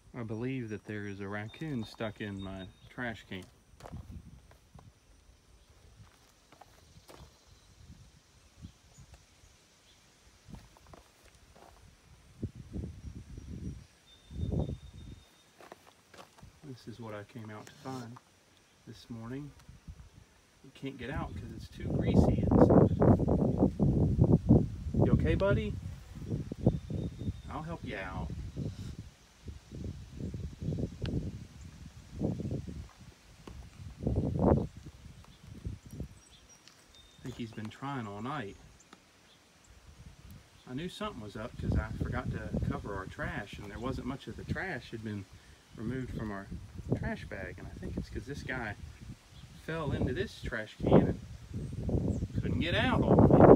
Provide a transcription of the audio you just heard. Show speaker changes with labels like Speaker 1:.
Speaker 1: I believe that there is a raccoon stuck in my trash can. This is what I came out to find this morning. You can't get out because it's too greasy inside. You okay, buddy? I'll help you out. I think he's been trying all night. I knew something was up because I forgot to cover our trash, and there wasn't much of the trash had been removed from our trash bag, and I think it's because this guy fell into this trash can and couldn't get out all the way.